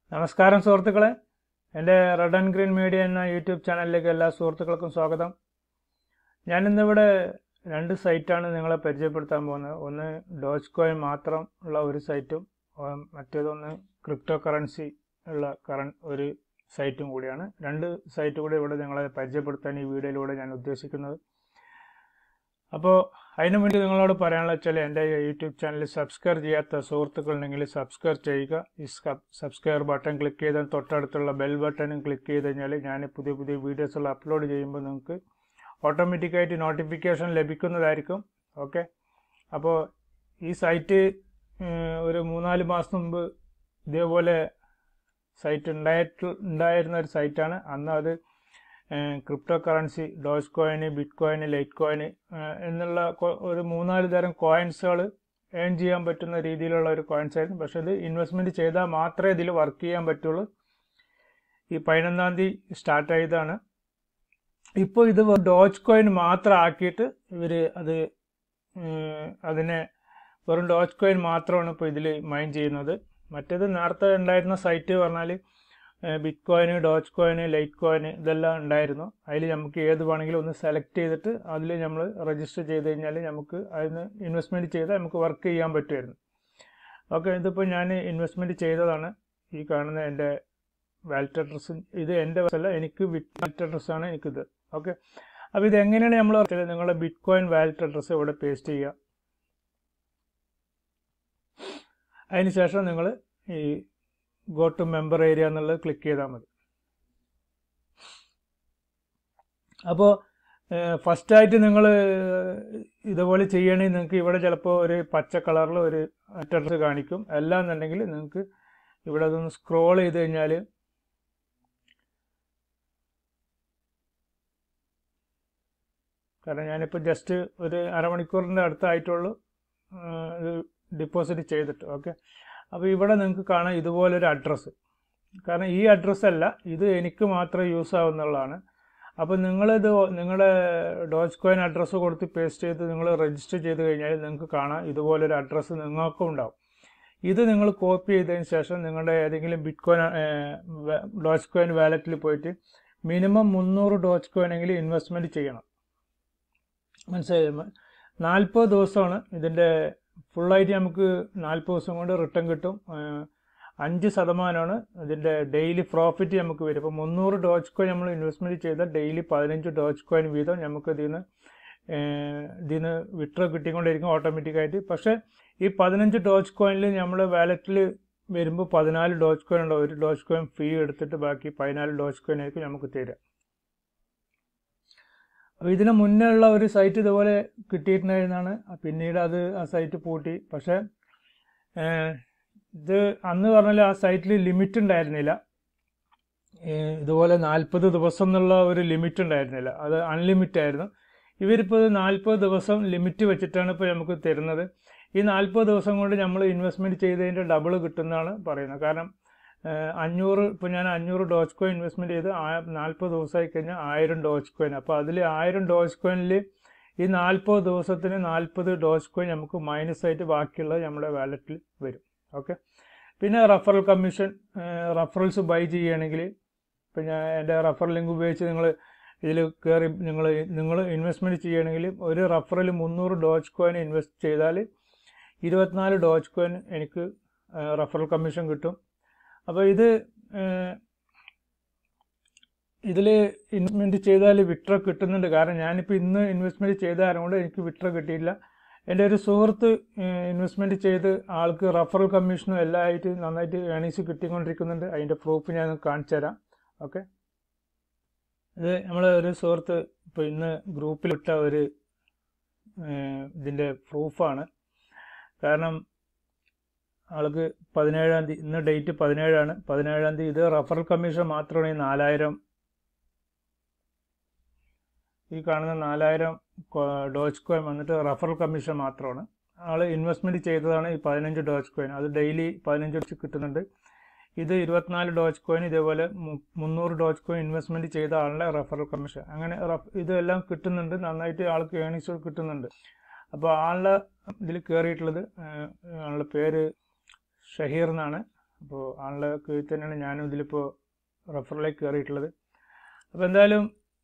നമസ്കാരം സുഹൃത്തുക്കളെ, എൻ്റെ റെഡ് ആൻഡ് ഗ്രീൻ മീഡിയ എന്ന യൂട്യൂബ് ചാനലിലേക്ക് എല്ലാ സുഹൃത്തുക്കൾക്കും സ്വാഗതം. ഞാനിന്നിവിടെ രണ്ട് സൈറ്റാണ് നിങ്ങളെ പരിചയപ്പെടുത്താൻ പോകുന്നത്. ഒന്ന് ഡോജ് കോയിൻ മാത്രം ഉള്ള ഒരു സൈറ്റും മറ്റേതൊന്ന് ക്രിപ്റ്റോ കറൻസി ഉള്ള ഒരു സൈറ്റും കൂടിയാണ്. രണ്ട് സൈറ്റ് കൂടി ഇവിടെ നിങ്ങളെ പരിചയപ്പെടുത്താൻ ഈ വീഡിയോയിലൂടെ ഞാൻ ഉദ്ദേശിക്കുന്നത്. അപ്പോൾ അതിനു വേണ്ടി നിങ്ങളോട് പറയാനുള്ള വെച്ചാൽ എൻ്റെ യൂട്യൂബ് ചാനൽ സബ്സ്ക്രൈബ് ചെയ്യാത്ത സുഹൃത്തുക്കളുണ്ടെങ്കിൽ സബ്സ്ക്രൈബ് ചെയ്യുക. ഈ സബ്സ്ക്രൈബ് ബട്ടൺ ക്ലിക്ക് ചെയ്താൽ തൊട്ടടുത്തുള്ള ബെൽ ബട്ടണും ക്ലിക്ക് ചെയ്ത് കഴിഞ്ഞാൽ ഞാൻ പുതിയ പുതിയ വീഡിയോസുകൾ അപ്ലോഡ് ചെയ്യുമ്പോൾ നിങ്ങൾക്ക് ഓട്ടോമാറ്റിക്കായിട്ട് നോട്ടിഫിക്കേഷൻ ലഭിക്കുന്നതായിരിക്കും. ഓക്കെ, അപ്പോൾ ഈ സൈറ്റ് ഒരു 3-4 മാസം മുമ്പ് ഇതേപോലെ സൈറ്റ് ഉണ്ടായിരുന്ന ഒരു സൈറ്റാണ്. അന്ന് അത് cryptocurrency, Dogecoin, bitcoin, Litecoin എന്നുള്ള ഒരു 3-4 തരം കോയിൻസുകൾ ഏൺ ചെയ്യാൻ പറ്റുന്ന രീതിയിലുള്ള ഒരു കോയിൻസ് ആയിരുന്നു. പക്ഷെ ഇത് ഇൻവെസ്റ്റ്മെൻറ്റ് ചെയ്താൽ മാത്രമേ ഇതിൽ വർക്ക് ചെയ്യാൻ പറ്റുള്ളൂ. ഈ 11-ാം തീയതി സ്റ്റാർട്ട് ആയതാണ്. ഇപ്പോൾ ഇത് ഡോജ് കോയിൻ മാത്രം ആക്കിയിട്ട് ഇവർ അതിനെ വെറും ഡോജ് കോയിൻ മാത്രമാണ് ഇപ്പോൾ ഇതിൽ മൈൻ ചെയ്യുന്നത്. മറ്റേത് നേരത്തെ ഉണ്ടായിരുന്ന സൈറ്റ് പറഞ്ഞാൽ bitcoin, Dogecoin, Litecoin ഇതെല്ലാം ഉണ്ടായിരുന്നു. അതിൽ നമുക്ക് ഏത് വേണമെങ്കിലും ഒന്ന് സെലക്ട് ചെയ്തിട്ട് അതിൽ നമ്മൾ രജിസ്റ്റർ ചെയ്ത് കഴിഞ്ഞാൽ നമുക്ക് അതിന് ഇൻവെസ്റ്റ്മെൻറ്റ് ചെയ്താൽ നമുക്ക് വർക്ക് ചെയ്യാൻ പറ്റുമായിരുന്നു. ഓക്കെ, ഇതിപ്പോൾ ഞാൻ ഇൻവെസ്റ്റ്മെൻറ്റ് ചെയ്തതാണ്. ഈ കാണുന്ന എൻ്റെ വാലറ്റ് അഡ്രസ്സ്, ഇത് എൻ്റെ അല്ല, എനിക്ക് വാലറ്റ് അഡ്രസ്സാണ് എനിക്കിത്. ഓക്കെ, അപ്പോൾ ഇത് എങ്ങനെയാണ് നമ്മൾ നിങ്ങളുടെ ബിറ്റ് കോയിൻ വാലറ്റ് അഡ്രസ്സ് ഇവിടെ പേസ്റ്റ് ചെയ്യുക. അതിനുശേഷം നിങ്ങൾ ഈ ഗോ ടു മെമ്പർ ഏരിയ എന്നുള്ളത് ക്ലിക്ക് ചെയ്താൽ മതി. അപ്പോൾ ഫസ്റ്റായിട്ട് നിങ്ങൾ ഇതുപോലെ ചെയ്യണമെങ്കിൽ നിങ്ങൾക്ക് ഇവിടെ ചിലപ്പോൾ ഒരു പച്ച കളറിൽ ഒരു അഡ്രസ് കാണിക്കും. അല്ലാന്നുണ്ടെങ്കിൽ നിങ്ങൾക്ക് ഇവിടെ അതൊന്ന് സ്ക്രോൾ ചെയ്ത് കഴിഞ്ഞാൽ കാരണം ഞാനിപ്പോൾ ജസ്റ്റ് ഒരു അരമണിക്കൂറിൻ്റെ അടുത്തായിട്ടുള്ളൂ ഇത് ഡിപ്പോസിറ്റ് ചെയ്തിട്ട്. ഓക്കെ, അപ്പോൾ ഇവിടെ നിങ്ങൾക്ക് കാണാം ഇതുപോലൊരു അഡ്രസ്സ്. കാരണം ഈ അഡ്രസ്സല്ല, ഇത് എനിക്ക് മാത്രം യൂസ് ആവുന്നുള്ളതാണ്. അപ്പോൾ നിങ്ങളിത് നിങ്ങളുടെ ഡോജ് കോയിൻ അഡ്രസ്സ് കൊടുത്ത് പേസ്റ്റ് ചെയ്ത് നിങ്ങൾ രജിസ്റ്റർ ചെയ്ത് കഴിഞ്ഞാൽ നിങ്ങൾക്ക് കാണാം ഇതുപോലൊരു അഡ്രസ്സ് നിങ്ങൾക്കും ഉണ്ടാവും. ഇത് നിങ്ങൾ കോപ്പി ചെയ്തതിന് ശേഷം നിങ്ങളുടെ ഏതെങ്കിലും ബിറ്റ് കോയിൻ ഡോജ് കോയിൻ വാലറ്റിൽ പോയിട്ട് മിനിമം 300 ഡോജ് കോയിനെങ്കിലും ഇൻവെസ്റ്റ്മെൻറ്റ് ചെയ്യണം. മനസ്സിലായി? 40 ദിവസമാണ് ഇതിൻ്റെ ഫുള്ളായിട്ട് നമുക്ക് 40 ദിവസം കൊണ്ട് റിട്ടേൺ കിട്ടും. 5% ഇതിൻ്റെ ഡെയിലി പ്രോഫിറ്റ് നമുക്ക് വരും. ഇപ്പോൾ 300 ഡോജ് കോയിൻ നമ്മൾ ഇൻവെസ്റ്റ്മെൻറ്റ് ചെയ്താൽ ഡെയിലി 15 ഡോജ് കോയിൻ വീതം നമുക്ക് ഇതിന് വിഡ്രോ കിട്ടിക്കൊണ്ടിരിക്കും ഓട്ടോമാറ്റിക്കായിട്ട്. പക്ഷേ ഈ 15 ഡോജ് കോയിനിൽ നമ്മുടെ വാലറ്റിൽ വരുമ്പോൾ 14 ഡോജ് കോയിൻ ഉണ്ടാവും. ഒരു ഡോജ് കോയിൻ ഫീ എടുത്തിട്ട് ബാക്കി 14 ഡോജ് കോയിൻ ആയിരിക്കും നമുക്ക് തരിക. അപ്പോൾ ഇതിന് മുന്നേ ഉള്ള ഒരു സൈറ്റ് ഇതുപോലെ കിട്ടിയിട്ടുണ്ടായിരുന്നതാണ്. പിന്നീട് ആ സൈറ്റ് പൂട്ടി. പക്ഷേ ഇത് അന്ന് പറഞ്ഞാൽ ആ സൈറ്റിൽ ലിമിറ്റ് ഉണ്ടായിരുന്നില്ല. ഇതുപോലെ 40 ദിവസം എന്നുള്ള ഒരു ലിമിറ്റ് ഉണ്ടായിരുന്നില്ല, അത് അൺലിമിറ്റ് ആയിരുന്നു. ഇവരിപ്പോൾ 40 ദിവസം ലിമിറ്റ് വെച്ചിട്ടാണ് ഇപ്പോൾ നമുക്ക് തരുന്നത്. ഈ 40 ദിവസം കൊണ്ട് നമ്മൾ ഇൻവെസ്റ്റ്മെൻറ്റ് ചെയ്തതിൻ്റെ ഡബിൾ കിട്ടുന്നതാണ് പറയുന്നത്. കാരണം 500 ഇപ്പോൾ ഞാൻ 500 ഡോജ് കോയിൻ ഇൻവെസ്റ്റ്മെൻറ്റ് ചെയ്ത് 40 ദിവസമായി കഴിഞ്ഞാൽ 1000 ഡോജ് കോയിൻ. അപ്പോൾ അതിൽ 1000 ഡോജ് കോയിനിൽ ഈ 40 ദിവസത്തിന് 40 ഡോജ് കോയിൻ നമുക്ക് മൈനസ് ആയിട്ട് ബാക്കിയുള്ളത് നമ്മുടെ വാലറ്റിൽ വരും. ഓക്കെ, പിന്നെ റഫറൽ കമ്മീഷൻ, റഫറൽസ് ബൈ ചെയ്യുകയാണെങ്കിൽ ഇപ്പോൾ ഞാൻ എൻ്റെ റഫറൽ ലിങ്ക് ഉപയോഗിച്ച് നിങ്ങൾ ഇതിൽ കയറി നിങ്ങൾ ഇൻവെസ്റ്റ്മെൻറ്റ് ചെയ്യുകയാണെങ്കിൽ ഒരു റഫറൽ 300 ഡോജ് കോയിൻ ഇൻവെസ്റ്റ് ചെയ്താൽ 24 ഡോജ് കോയിൻ എനിക്ക് റഫറൽ കമ്മീഷൻ കിട്ടും. അപ്പോൾ ഇതിൽ ഇൻവെസ്റ്റ്മെൻറ്റ് ചെയ്താൽ വിഡ്രോ കിട്ടുന്നുണ്ട്. കാരണം ഞാനിപ്പോൾ ഇന്ന് ഇൻവെസ്റ്റ്മെൻറ്റ് ചെയ്ത കാരണം കൊണ്ട് എനിക്ക് വിഡ്രോ കിട്ടിയില്ല. എൻ്റെ ഒരു സുഹൃത്ത് ഇൻവെസ്റ്റ്മെൻറ്റ് ചെയ്ത് ആൾക്ക് റഫറൽ കമ്മീഷനും എല്ലാം ആയിട്ട് നന്നായിട്ട് ഏണിങ്സ് കിട്ടിക്കൊണ്ടിരിക്കുന്നുണ്ട്. അതിൻ്റെ പ്രൂഫ് ഞാൻ കാണിച്ചു തരാം. ഓക്കെ, ഇത് ഒരു സുഹൃത്ത് ഇപ്പോൾ ഇന്ന് ഗ്രൂപ്പിലിട്ട ഇതിൻ്റെ പ്രൂഫാണ്. കാരണം ആൾക്ക് 17-ാം തീയതി, ഇന്ന് ഡേറ്റ് 17ആണ്, 17-ാം തീയതി ഇത് റഫറൽ കമ്മീഷൻ മാത്രമാണ്. 4000 ഈ കാണുന്ന 4000 ഡോജ് കോയിൻ വന്നിട്ട് റഫറൽ കമ്മീഷൻ മാത്രമാണ്. ആൾ ഇൻവെസ്റ്റ്മെൻറ്റ് ചെയ്തതാണ് ഈ 15 ഡോജ് കോയിൻ. അത് ഡെയിലി 15 വെച്ച് കിട്ടുന്നുണ്ട്. ഇത് 24 ഡോജ് കോയിൻ, ഇതേപോലെ 300 ഡോജ് കോയിൻ ഇൻവെസ്റ്റ്മെൻറ്റ് ചെയ്ത ആളുടെ റഫറൽ കമ്മീഷൻ. അങ്ങനെ ഇതെല്ലാം കിട്ടുന്നുണ്ട്, നന്നായിട്ട് ആൾക്ക് ഏണിങ്സ് കിട്ടുന്നുണ്ട്. അപ്പോൾ ആളുടെ ഇതിൽ കയറിയിട്ടുള്ളത്, ആളുടെ പേര് ഷഹീർ എന്നാണ്. അപ്പോൾ ആളുടെ കീഴിൽ തന്നെയാണ് ഞാനും ഇതിലിപ്പോൾ റെഫറിലേക്ക് കയറിയിട്ടുള്ളത്. അപ്പോൾ എന്തായാലും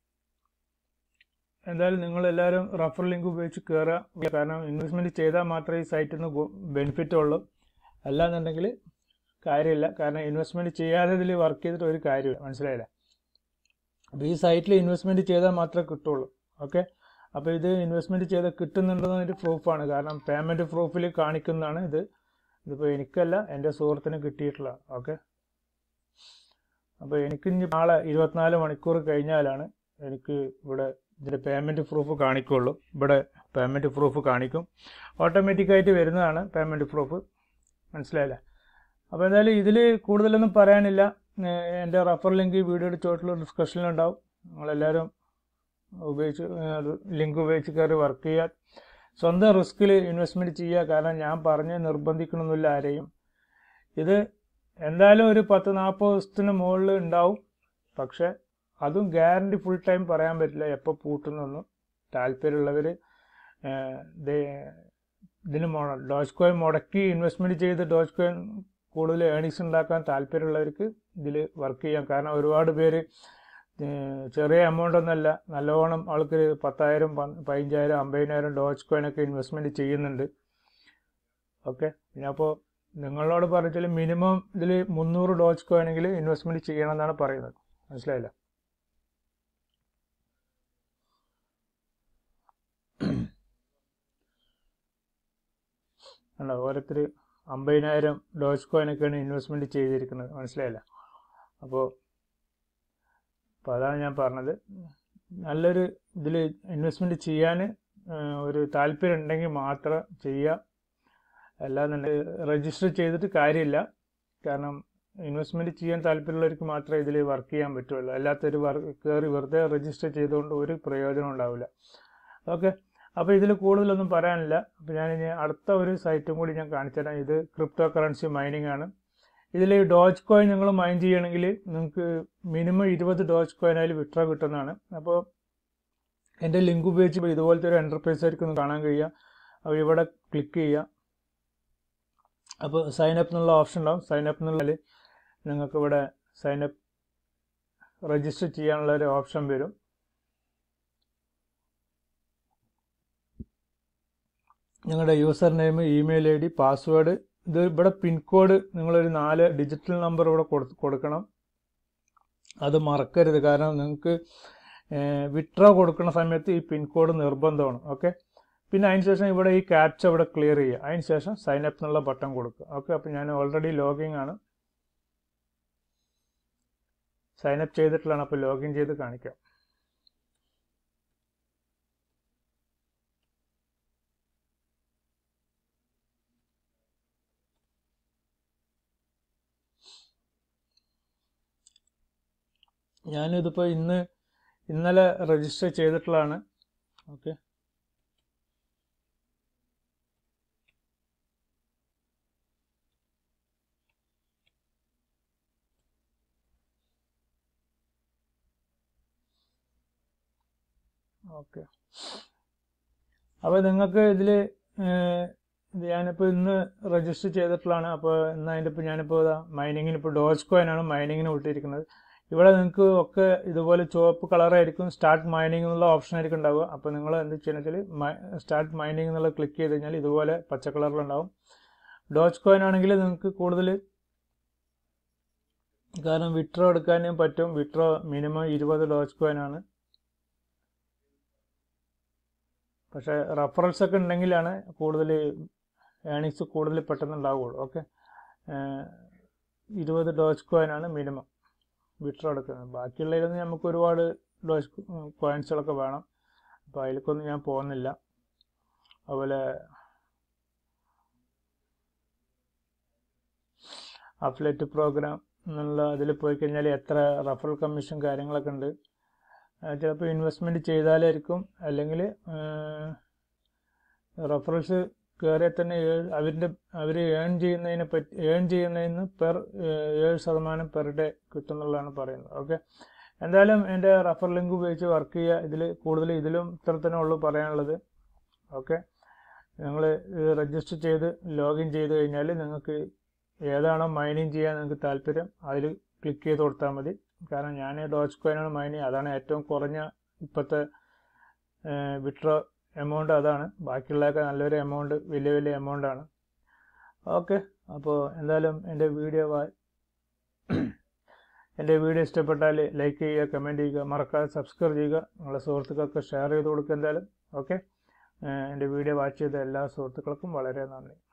നിങ്ങളെല്ലാവരും റെഫർ ലിങ്ക് ഉപയോഗിച്ച് കയറുക. കാരണം ഇൻവെസ്റ്റ്മെൻറ്റ് ചെയ്താൽ മാത്രമേ ഈ സൈറ്റിൽ നിന്ന് ബെനിഫിറ്റ് ഉള്ളൂ, അല്ലാന്നുണ്ടെങ്കിൽ കാര്യമില്ല. കാരണം ഇൻവെസ്റ്റ്മെൻറ്റ് ചെയ്യാതെ ഇതിൽ വർക്ക് ചെയ്തിട്ട് ഒരു കാര്യമില്ല, മനസ്സിലായില്ലേ? അപ്പോൾ ഈ സൈറ്റിൽ ഇൻവെസ്റ്റ്മെൻറ്റ് ചെയ്താൽ മാത്രമേ കിട്ടുള്ളൂ. ഓക്കെ, അപ്പോൾ ഇത് ഇൻവെസ്റ്റ്മെൻറ്റ് ചെയ്താൽ കിട്ടുന്നുണ്ടെന്നൊരു പ്രൂഫാണ്. കാരണം പേയ്മെൻറ്റ് പ്രൂഫിൽ കാണിക്കുന്നതാണ് ഇതിപ്പോൾ എനിക്കല്ല, എൻ്റെ സുഹൃത്തിന് കിട്ടിയിട്ടുള്ള. ഓക്കെ, അപ്പോൾ എനിക്ക് ഇനി നാളെ 24 മണിക്കൂർ കഴിഞ്ഞാലാണ് എനിക്ക് ഇവിടെ ഇതിൻ്റെ പേയ്മെൻറ്റ് പ്രൂഫ് കാണിക്കുള്ളൂ. ഇവിടെ പേയ്മെൻറ്റ് പ്രൂഫ് കാണിക്കും, ഓട്ടോമാറ്റിക്കായിട്ട് വരുന്നതാണ് പേയ്മെൻറ്റ് പ്രൂഫ്, മനസ്സിലായില്ലേ? അപ്പോൾ എന്തായാലും ഇതിൽ കൂടുതലൊന്നും പറയാനില്ല. എൻ്റെ റെഫർ ലിങ്ക് വീഡിയോയുടെ ചോട്ടിലുള്ള ഡിസ്കഷനിലുണ്ടാവും. നിങ്ങളെല്ലാവരും ലിങ്ക് ഉപയോഗിച്ച് കയറി വർക്ക് ചെയ്യുക. സ്വന്തം റിസ്കിൽ ഇൻവെസ്റ്റ്മെൻറ്റ് ചെയ്യുക. കാരണം ഞാൻ പറഞ്ഞ് നിർബന്ധിക്കണമെന്നില്ല ആരെയും. ഇത് എന്തായാലും ഒരു 10-40 ദിവസത്തിന് മുകളിൽ ഉണ്ടാവും. പക്ഷെ അതും ഗ്യാരണ്ടി ഫുൾ ടൈം പറയാൻ പറ്റില്ല, എപ്പോൾ പൂട്ടുന്നൊന്നും. താല്പര്യമുള്ളവർ ഇതിന് ഡോജ് കോയിൻ മുടക്കി ഇൻവെസ്റ്റ്മെൻറ്റ് ചെയ്ത് ഡോജ് കോയിൻ കൂടുതൽ ഏണിങ്സ് ഉണ്ടാക്കാൻ താല്പര്യമുള്ളവർക്ക് ഇതിൽ വർക്ക് ചെയ്യാം. കാരണം ഒരുപാട് പേര് ചെറിയ എമൗണ്ട് ഒന്നല്ല, നല്ലോണം ആൾക്ക് 10,000, 15,000, 50,000 ഡോജ് കോയിനൊക്കെ ഇൻവെസ്റ്റ്മെൻറ്റ് ചെയ്യുന്നുണ്ട്. ഓക്കെ, പിന്നെ അപ്പോൾ നിങ്ങളോട് പറഞ്ഞാൽ മിനിമം ഇതിൽ 300 ഡോജ് കോയിനെങ്കിൽ ഇൻവെസ്റ്റ്മെൻറ്റ് ചെയ്യണം എന്നാണ് പറയുന്നത്, മനസ്സിലായില്ല? അല്ല, ഓരോരുത്തർ 50,000 ഡോജ് കോയിനൊക്കെയാണ് ഇൻവെസ്റ്റ്മെൻറ്റ് ചെയ്തിരിക്കുന്നത്, മനസ്സിലായില്ല? അപ്പോൾ അതാണ് ഞാൻ പറഞ്ഞത്. നല്ലൊരു ഇതിൽ ഇൻവെസ്റ്റ്മെൻറ്റ് ചെയ്യാൻ ഒരു താല്പര്യം ഉണ്ടെങ്കിൽ മാത്രം ചെയ്യുക. അല്ലാന്നുണ്ടെങ്കിൽ രജിസ്റ്റർ ചെയ്തിട്ട് കാര്യമില്ല. കാരണം ഇൻവെസ്റ്റ്മെൻറ്റ് ചെയ്യാൻ താല്പര്യമുള്ളവർക്ക് മാത്രമേ ഇതിൽ വർക്ക് ചെയ്യാൻ പറ്റുള്ളൂ. അല്ലാത്തൊരു കയറി വെറുതെ രജിസ്റ്റർ ചെയ്തുകൊണ്ട് ഒരു പ്രയോജനം ഉണ്ടാവില്ല. ഓക്കെ, അപ്പോൾ ഇതിൽ കൂടുതലൊന്നും പറയാനില്ല. അപ്പോൾ ഞാനിനി അടുത്ത ഒരു സൈറ്റും കൂടി ഞാൻ കാണിച്ചു തരാം. ഇത് ക്രിപ്റ്റോ കറൻസി മൈനിങ് ആണ്. ഇതിൽ ഡോജ് കോയിൻ നിങ്ങൾ മൈൻ ചെയ്യണമെങ്കിൽ നിങ്ങൾക്ക് മിനിമം 20 ഡോജ് കോയിൻ അതിൽ വിഡ്രോ കിട്ടുന്നതാണ്. അപ്പോൾ എൻ്റെ ലിങ്ക് ഉപയോഗിച്ച് ഇതുപോലത്തെ ഒരു എൻ്റർപ്രൈസ് ആയിരിക്കും ഒന്ന് കാണാൻ കഴിയുക. അപ്പോൾ ഇവിടെ ക്ലിക്ക് ചെയ്യുക. അപ്പോൾ സൈനപ്പ് എന്നുള്ള ഓപ്ഷൻ ഉണ്ടാവും. സൈനപ്പ് എന്നുള്ളതിൽ നിങ്ങൾക്ക് ഇവിടെ സൈനപ്പ് രജിസ്റ്റർ ചെയ്യാനുള്ള ഒരു ഓപ്ഷൻ വരും. നിങ്ങളുടെ user name, email ID, password, ഇത് ഇവിടെ പിൻകോഡ് നിങ്ങളൊരു 4 ഡിജിറ്റൽ നമ്പർ ഇവിടെ കൊടുക്കണം. അത് മറക്കരുത്. കാരണം നിങ്ങൾക്ക് വിഡ്രോ കൊടുക്കുന്ന സമയത്ത് ഈ പിൻകോഡ് നിർബന്ധമാണ്. ഓക്കെ, പിന്നെ അതിന് ശേഷം ഇവിടെ ഈ ക്യാപ്ച ഇവിടെ ക്ലിയർ ചെയ്യുക. അതിന് ശേഷം സൈനപ്പ് എന്നുള്ള ബട്ടൺ കൊടുക്കുക. ഓക്കെ, അപ്പോൾ ഞാൻ ഓൾറെഡി ലോഗിൻ ആണ്, സൈനപ്പ് ചെയ്തിട്ടുള്ളതാണ്. അപ്പോൾ ലോഗിൻ ചെയ്ത് കാണിക്കാം. ഞാനിതിപ്പോൾ ഇന്നലെ രജിസ്റ്റർ ചെയ്തിട്ടുള്ളതാണ്. Okay, okay. അപ്പോൾ നിങ്ങൾക്ക് ഇതിൽ ഞാനിപ്പോൾ ഇന്ന് രജിസ്റ്റർ ചെയ്തിട്ടുള്ളതാണ്. അപ്പോൾ ഇന്ന് അതിൻ്റെ ഇപ്പോൾ ഞാനിപ്പോൾ മൈനിങ്ങിന് ഇപ്പോൾ ഡോജ് കോയിനാണ് മൈനിങ്ങിന് വിട്ടിരിക്കുന്നത്. ഇവിടെ നിങ്ങൾക്ക് ഒക്കെ ഇതുപോലെ ചുവപ്പ് കളറായിരിക്കും. സ്റ്റാർട്ട് മൈനിങ് എന്നുള്ള ഓപ്ഷൻ ആയിരിക്കും ഉണ്ടാവുക. അപ്പോൾ നിങ്ങൾ എന്ത് ചെയ്യുന്നത് വെച്ചാൽ സ്റ്റാർട്ട് മൈനിങ് എന്നുള്ള ക്ലിക്ക് ചെയ്ത് കഴിഞ്ഞാൽ ഇതുപോലെ പച്ച കളറിലുണ്ടാവും. ഡോജ് കോയിൻ ആണെങ്കിൽ നിങ്ങൾക്ക് കൂടുതൽ, കാരണം വിഡ്രോ എടുക്കാനും പറ്റും. വിഡ്രോ മിനിമം 20 ഡോജ് കോയിൻ ആണ്. പക്ഷേ റെഫറൻസ് ഒക്കെ ഉണ്ടെങ്കിലാണ് കൂടുതൽ ഏണിങ്സ് കൂടുതൽ പെട്ടെന്ന് ഉണ്ടാവുകയുള്ളൂ. ഓക്കെ, 20 ഡോജ് കോയിൻ ആണ് മിനിമം വിഡ്രോ എടുക്കുന്നത്. ബാക്കിയുള്ളതിലൊന്നും നമുക്ക് ഒരുപാട് ഡോജ് കോയിൻസുകളൊക്കെ വേണം. അപ്പോൾ അതിലേക്കൊന്നും ഞാൻ പോകുന്നില്ല. അതുപോലെ അഫിലിയേറ്റ് പ്രോഗ്രാം എന്നുള്ള അതിൽ പോയി കഴിഞ്ഞാൽ എത്ര റഫറൽ കമ്മീഷൻ കാര്യങ്ങളൊക്കെ ഉണ്ട്. ചിലപ്പോൾ ഇൻവെസ്റ്റ്മെൻറ്റ് ചെയ്താലായിരിക്കും, അല്ലെങ്കിൽ റഫറൽസ് കയറിയാൽ തന്നെ അവർ ഏൺ ചെയ്യുന്നതിന് 7% പെർ ഡേ കിട്ടുന്നുള്ളതാണ് പറയുന്നത്. ഓക്കെ, എന്തായാലും എൻ്റെ റഫർ ലിങ്ക് ഉപയോഗിച്ച് വർക്ക് ചെയ്യുക. ഇതിലും ഇത്ര തന്നെ ഉള്ളൂ പറയാനുള്ളത്. ഓക്കെ, നിങ്ങൾ രജിസ്റ്റർ ചെയ്ത് ലോഗിൻ ചെയ്ത് കഴിഞ്ഞാൽ നിങ്ങൾക്ക് ഏതാണോ മൈനിങ് ചെയ്യാൻ നിങ്ങൾക്ക് താല്പര്യം അതിൽ ക്ലിക്ക് ചെയ്ത് കൊടുത്താൽ മതി. കാരണം ഞാൻ ഡോജ് കോയിനാണ് മൈനിങ്, അതാണ് ഏറ്റവും കുറഞ്ഞ ഇപ്പോഴത്തെ വിഡ്രോ എമൗണ്ട് അതാണ്. ബാക്കിയുള്ളതൊക്കെ നല്ലൊരു എമൗണ്ട്, വലിയ വലിയ എമൗണ്ടാണ്. ഓക്കെ, അപ്പോൾ എന്തായാലും എൻ്റെ വീഡിയോ ഇഷ്ടപ്പെട്ടാൽ ലൈക്ക് ചെയ്യുക, കമൻറ്റ് ചെയ്യുക, മറക്കാതെ സബ്സ്ക്രൈബ് ചെയ്യുക, നിങ്ങളുടെ സുഹൃത്തുക്കൾക്ക് ഷെയർ ചെയ്ത് കൊടുക്കുക എന്തായാലും. ഓക്കെ, എൻ്റെ വീഡിയോ വാച്ച് ചെയ്ത എല്ലാ സുഹൃത്തുക്കൾക്കും വളരെ നന്ദി.